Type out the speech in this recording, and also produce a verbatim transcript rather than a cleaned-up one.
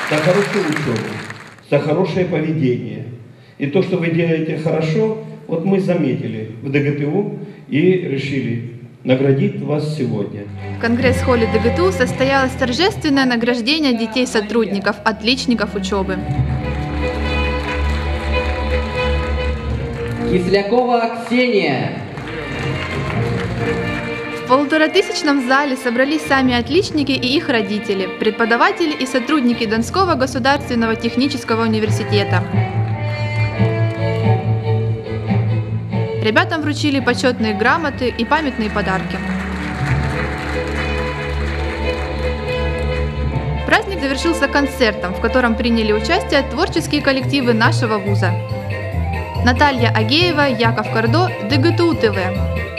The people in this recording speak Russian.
за хорошую учебу, за хорошее поведение. И то, что вы делаете хорошо, вот мы заметили в ДГТУ и решили наградить вас сегодня. В конгресс-холле ДГТУ состоялось торжественное награждение детей-сотрудников, отличников учебы. Кислякова Ксения. В полуторатысячном зале собрались сами отличники и их родители, преподаватели и сотрудники Донского государственного технического университета. Ребятам вручили почетные грамоты и памятные подарки. Праздник завершился концертом, в котором приняли участие творческие коллективы нашего вуза. Наталья Агеева, Яков Кардо, ДГТУ ТВ.